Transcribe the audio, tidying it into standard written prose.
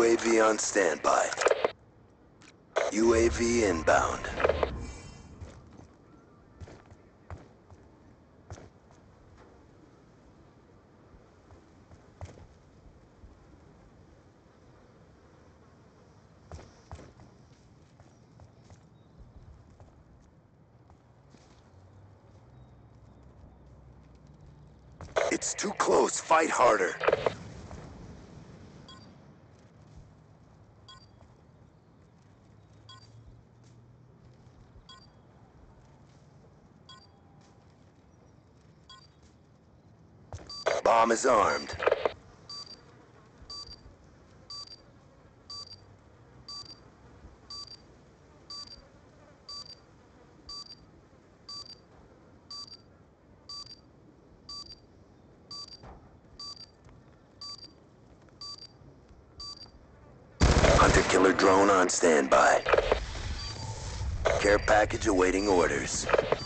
UAV on standby. UAV inbound. It's too close. Fight harder. Bomb is armed. Hunter-killer drone on standby. Care package awaiting orders.